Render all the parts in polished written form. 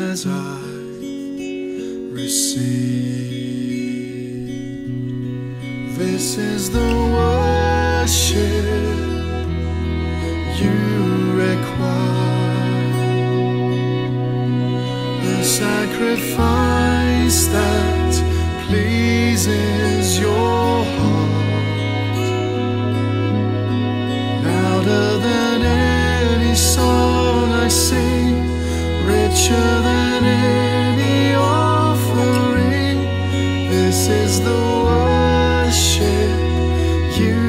as I receive. This is the worship you require, the sacrifice that pleases your heart, louder than any song I sing, richer than any offering. This is the worship you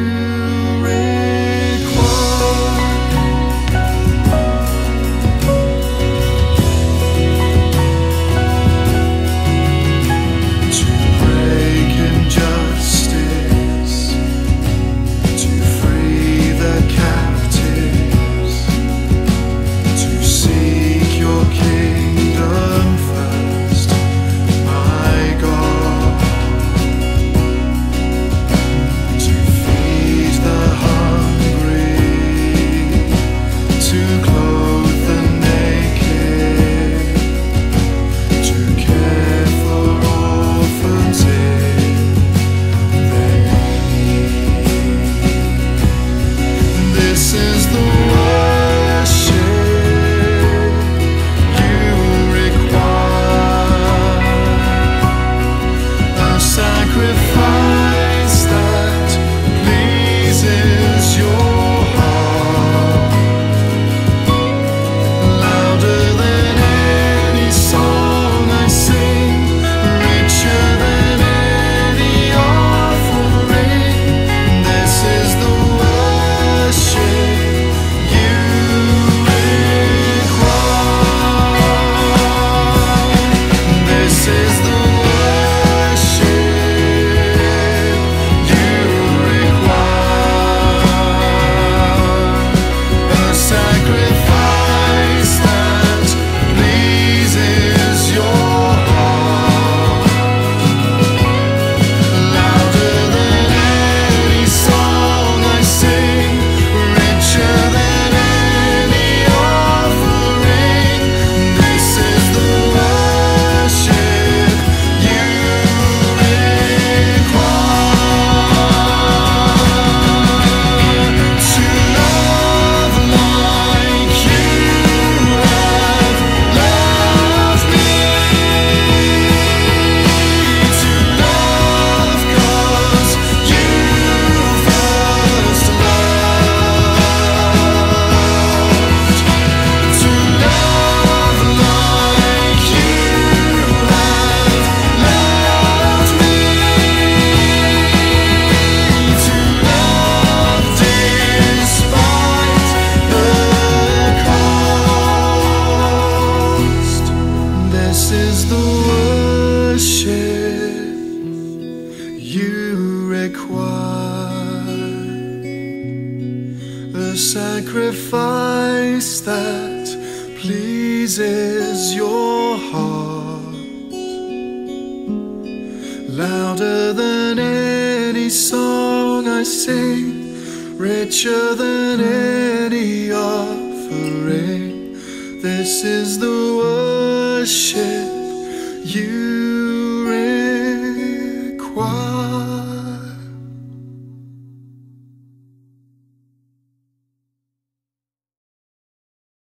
sacrifice that pleases your heart, louder than any song I sing, richer than any offering. This is the worship you